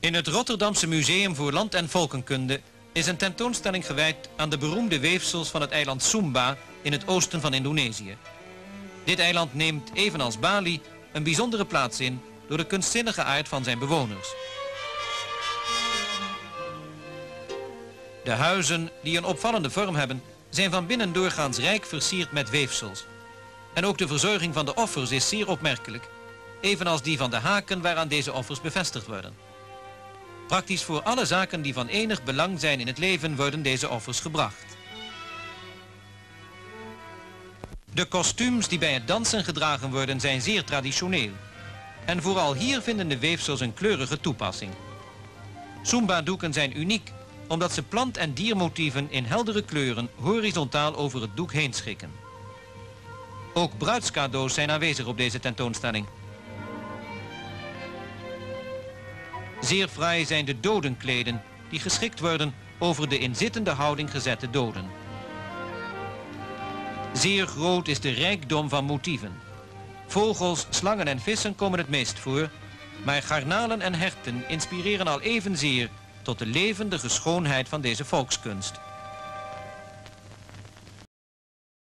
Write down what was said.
In het Rotterdamse Museum voor Land- en Volkenkunde is een tentoonstelling gewijd aan de beroemde weefsels van het eiland Sumba in het oosten van Indonesië. Dit eiland neemt, evenals Bali, een bijzondere plaats in door de kunstzinnige aard van zijn bewoners. De huizen, die een opvallende vorm hebben, zijn van binnen doorgaans rijk versierd met weefsels. En ook de verzorging van de offers is zeer opmerkelijk, evenals die van de haken waaraan deze offers bevestigd worden. Praktisch voor alle zaken die van enig belang zijn in het leven worden deze offers gebracht. De kostuums die bij het dansen gedragen worden zijn zeer traditioneel. En vooral hier vinden de weefsels een kleurige toepassing. Sumba-doeken zijn uniek omdat ze plant- en diermotieven in heldere kleuren horizontaal over het doek heen schikken. Ook bruidscadeaus zijn aanwezig op deze tentoonstelling. Zeer fraai zijn de dodenkleden die geschikt worden over de in zittende houding gezette doden. Zeer groot is de rijkdom van motieven. Vogels, slangen en vissen komen het meest voor, maar garnalen en herten inspireren al evenzeer tot de levendige schoonheid van deze volkskunst.